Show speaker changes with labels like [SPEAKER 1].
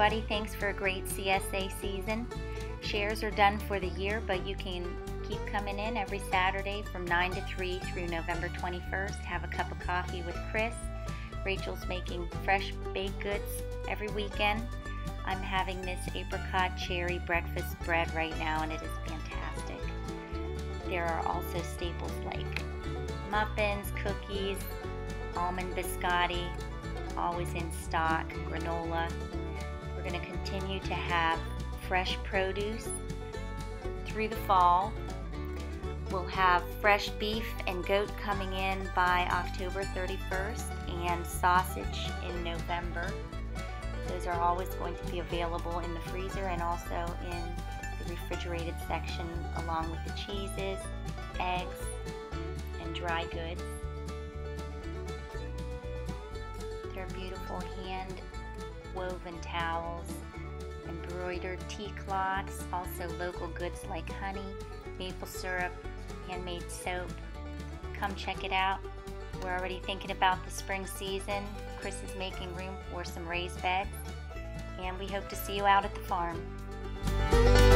[SPEAKER 1] everybody. Thanks for a great CSA season. Shares are done for the year, but you can keep coming in every Saturday from 9 to 3 through November 21st. Have a cup of coffee with Chris. Rachel's making fresh baked goods every weekend. I'm having this apricot cherry breakfast bread right now, and it is fantastic. There are also staples like muffins, cookies, almond biscotti, always in stock, granola. We're going to continue to have fresh produce through the fall. We'll have fresh beef and goat coming in by October 31st and sausage in November. Those are always going to be available in the freezer and also in the refrigerated section along with the cheeses, eggs, and dry goods. There are beautiful hand woven towels, embroidered tea cloths, also local goods like honey, maple syrup, handmade soap. Come check it out. We're already thinking about the spring season. Chris is making room for some raised beds, and we hope to see you out at the farm.